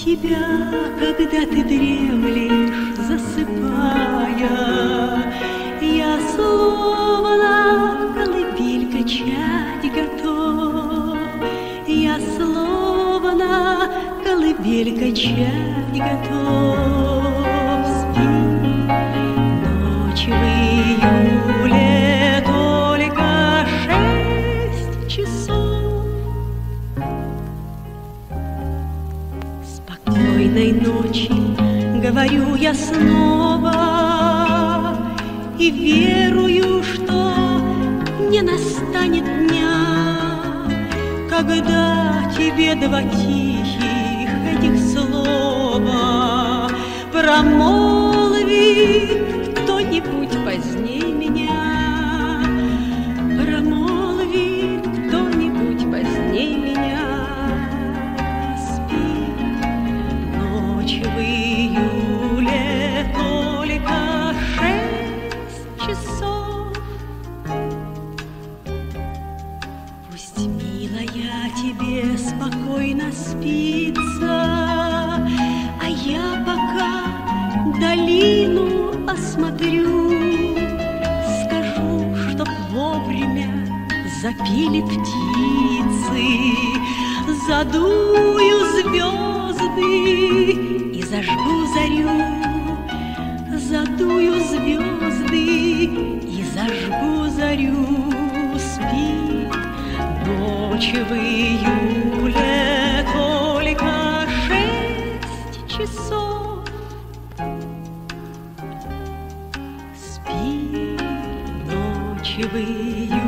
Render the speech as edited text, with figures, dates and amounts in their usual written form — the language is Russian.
тебя, когда ты дремлешь, засыпая, я словно колыбель качать готов. Я словно колыбель качать готов. Спи, ночь в июле, только 6 часов. Спокойной ночи, говорю я снова, и верую, что не настанет дня, когда тебе два тихих этих слова промолвит кто-нибудь поздней меня. Промолвит кто-нибудь поздней меня. Спи, ночь в июле, только 6 часов. Пусть, милая, тебе спокойно спится, а я пока долину осмотрю. Скажу, чтоб вовремя запели птицы, задую звезды и зажгу зарю. Задую звезды и зажгу зарю. Спи, ночь в июле, только 6 часов. Спи, ночь в июле.